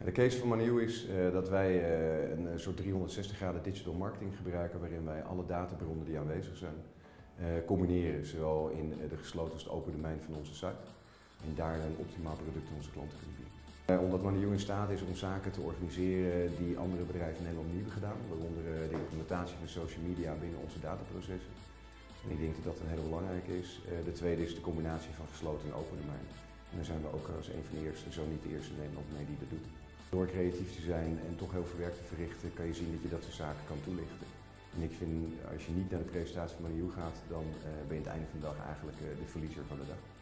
De case van Maniou is dat wij een soort 360 graden digital marketing gebruiken waarin wij alle databronnen die aanwezig zijn combineren, zowel in de gesloten als het open domein van onze site en daar een optimaal product aan onze klanten kunnen bieden. Omdat Maniou in staat is om zaken te organiseren die andere bedrijven in Nederland niet hebben gedaan, waaronder de implementatie van social media binnen onze dataprocessen. En ik denk dat dat een hele belangrijke is. De tweede is de combinatie van gesloten en open domein. En daar zijn we ook als een van de eerste, zo niet de eerste in Nederland mee die dat doet. Door creatief te zijn en toch heel veel werk te verrichten, kan je zien dat je dat soort zaken kan toelichten. En ik vind, als je niet naar de presentatie van Maniou gaat, dan ben je aan het einde van de dag eigenlijk de verliezer van de dag.